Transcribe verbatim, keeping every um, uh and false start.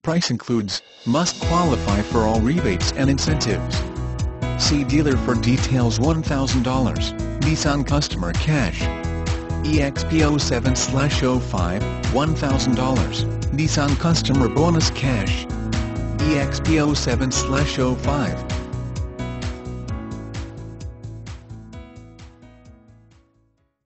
price includes, must qualify for all rebates and incentives. See dealer for details. one thousand dollars, Nissan Customer Cash. E X P zero seven slash zero five, one thousand dollars, Nissan Customer Bonus Cash. E X P zero seven slash zero five,